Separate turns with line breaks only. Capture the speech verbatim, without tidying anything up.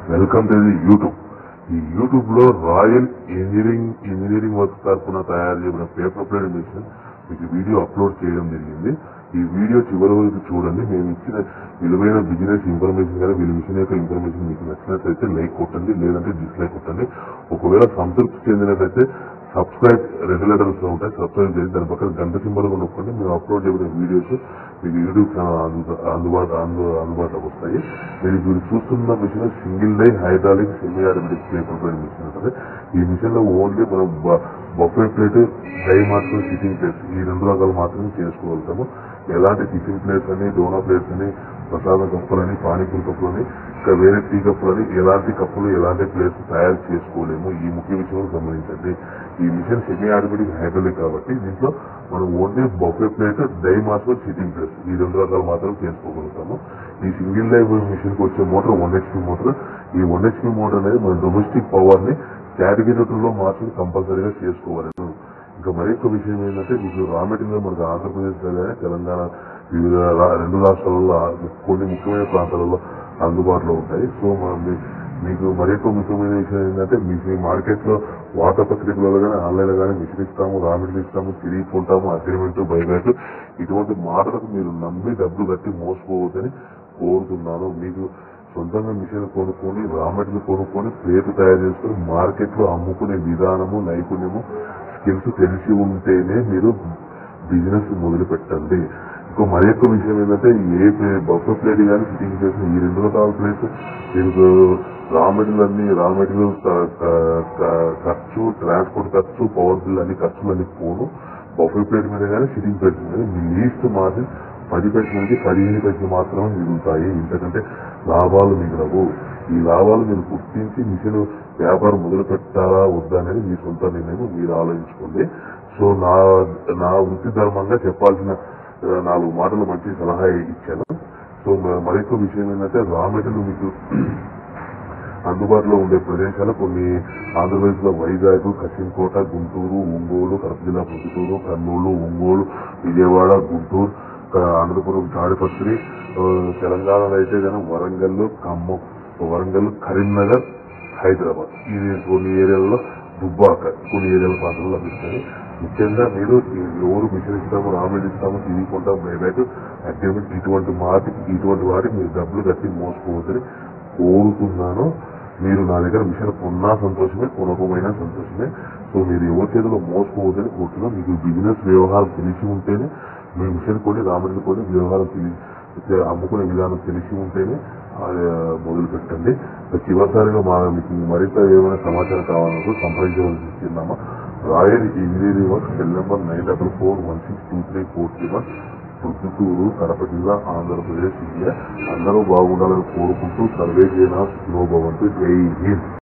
Welcome to the YouTube. ఈ YouTube లో royal engineering engineering work తరఫున తయారు చేసిన పేపర్ ప్లేట్ మిషన్ మీకు వీడియో అప్లోడ్ చేయడం జరిగింది. ఈ వీడియో చివరి వరకు చూడండి. మేము ఇచ్చిన విలువైన బిజినెస్ ఇన్ఫర్మేషన్ కానీ వీళ్ళ మిషన్ యొక్క ఇన్ఫర్మేషన్ మీకు నచ్చినట్లయితే లైక్ కొట్టండి, లేదంటే డిస్లైక్ కొట్టండి. ఒకవేళ సంతృప్తి చెందినట్లయితే సబ్స్క్రైబ్ రెడ్ లెటర్స్ ఉంటాయి, సబ్స్క్రైబ్ చేసి దాని పక్కన గంట సింబల్ కూడా నొక్కండి. మేము అప్లోడ్ చేసిన వీడియోస్ మీకు యూట్యూబ్ ఛానల్ అందుబాటు అందుబాటులోకి వస్తాయి. మీరు ఇప్పుడు చూస్తున్న machine single die hydraulic semi automatic paper plate machine ఉంటుంది. ఈ మిషన్ లో ఓన్లీ మనం బఫే ప్లేట్, డై మాత్రం సిట్టింగ్ ప్లేట్స్ ఈ రెండు రకాలు మాత్రమే చేసుకోగలుగుతాము. ఎలాంటి టిఫిన్ ప్లేట్స్ అని, డోనా ప్లేట్స్ అని, ప్రసాద కప్పులని, పానీపూరి కప్పులని, ఇంకా వేరే టీ కప్పులని ఎలాంటి కప్పులు ఎలాంటి ప్లేట్స్ తయారు చేసుకోలేము. ఈ ముఖ్య విషయం గమనించండి. ఈ మిషన్ సెమీ ఆటోమేటిక్ హైడ్రాలిక్ కాబట్టి దీంట్లో మనం ఓన్లీ బఫే ప్లేట్, డై మాత్రం సిట్టింగ్ ప్లేట్స్ ఈ రెండు రకాలు మాత్రం చేసుకోగలుగుతాము. ఈ సింగిల్ డై మిషన్ కి వచ్చే మోటార్ వన్ హెచ్పీ మోటార్. ఈ వన్ హెచ్పీ మోటార్ అనేది మన డొమెస్టిక్ పవర్ ని క్యాటగిరీలో మార్చి కంపల్సరీగా చేసుకోవాలి. ఇంకా మరొక విషయం ఏంటంటే మీకు రా మెటీరియల్ మనకు ఆంధ్రప్రదేశ్ కానీ తెలంగాణ వివిధ రెండు రాష్ట్రాలలో కొన్ని ముఖ్యమైన ప్రాంతాలలో అందుబాటులో ఉంటాయి. సో మనం మీకు మరొక ముఖ్యమైన విషయం ఏంటంటే మీకు మార్కెట్ లో వార్తాపత్రికలలో కానీ ఆన్లైన్ లో కానీ మిషన్ ఇస్తాము, రా మెటీరియల్ ఇస్తాము, తిరిగి కొంటాము, అగ్రిమెంట్, బైబ్యాక్ ఇటువంటి మాటలకు మీరు నమ్మి డబ్బులు కట్టి మోసపోవద్దని కోరుతున్నాను. మీకు సొంతంగా మిషన్ కొనుక్కొని రా మెటీరియల్ కొనుక్కొని ప్లేట్ తయారు చేసుకుని మార్కెట్ లో అమ్ముకునే విధానము, నైపుణ్యము, స్కిల్స్ తెలిసి ఉంటేనే మీరు బిజినెస్ మొదలు పెట్టండి. ఇంకో మరొక విషయం ఏంటంటే ఏ బఫే ప్లేట్ కానీ సిట్టింగ్ ప్లేట్స్ ఈ రెండు రకాల ప్లేట్స్ మీకు రా మెటీరియల్ అన్ని రా మెటీరియల్ ఖర్చు, ట్రాన్స్పోర్ట్ ఖర్చు, పవర్ బిల్ అన్ని ఖర్చులు అన్ని పోను. బఫే ప్లేట్ మీద కానీ సిట్టింగ్ ప్లేట్స్ మీద మీ లీస్ట్ మార్జిన్ పది పైసల నుంచి పదిహేను పైసలు మాత్రమే మిగులుతాయి. ఎందుకంటే లాభాలు మిగలవు. ఈ లాభాలు మీరు గుర్తించి మిషన్ వ్యాపారం మొదలు పెట్టాలా వద్దా అనేది మీ సొంత నిర్ణయం, మీరు ఆలోచించుకోండి. సో నా నా వృత్తి ధర్మంగా చెప్పాల్సిన నాలుగు మాటలు మంచి సలహా ఇచ్చాను. సో మరొక విషయం ఏంటంటే రా మెటీరియల్ మీకు అందుబాటులో ఉండే ప్రదేశాలు కొన్ని ఆంధ్రప్రదేశ్ లో వైజాగ్, కశింకోట, గుంటూరు, ఒంగోలు, కడప జిల్లా పొద్దుటూరు, కర్నూలు, ఒంగోలు, విజయవాడ, గుంటూరు, అనంతపురం, తాడిపత్రి, తెలంగాణలో అయితే కానీ వరంగల్, ఖమ్మం, వరంగల్, కరీంనగర్, హైదరాబాద్ ఇది కొన్ని ఏరియాలలో దుబ్బాక కొన్ని ఏరియాల ప్రాంతాల్లో లభిస్తాయి. ముఖ్యంగా మీరు ఎవరు మిషన్ ఇస్తాము, రామెడ్ ఇస్తాము, తిరిగి కొంటాము, బైబ్యాక్, అగ్రిమెంట్ ఇటువంటి వాటి ఇటువంటి వాటికి మీరు డబ్బులు కట్టి మోసపోవద్దని కోరుతున్నాను. మీరు నా దగ్గర మిషన్ కొన్నా సంతోషమే, కొనకపోయినా సంతోషమే. సో మీరు ఎవరి చేతిలో మోసపోవద్దని కోరుతున్నాను. మీకు బిజినెస్ వ్యవహారం తెలిసి ఉంటేనే మీ మిషన్ కొని రామెడ్ కొని వ్యవహారం తెలిసి అమ్ముకునే విధానం తెలిసి ఉంటేనే మొదలు పెట్టండి. చివరిసారిగా మా మీకు మరింత ఏమైనా సమాచారం కావాలన్నప్పుడు సంప్రదించవలసి చిన్నామా royal engineering work cell number nine double four one six two three four three one Proddatur, Kadapa జిల్లా, ఆంధ్రప్రదేశ్, ఇండియా. అందరూ బాగుండాలని కోరుకుంటూ సర్వే జనా సుఖినో భవంతు. జై హింద్.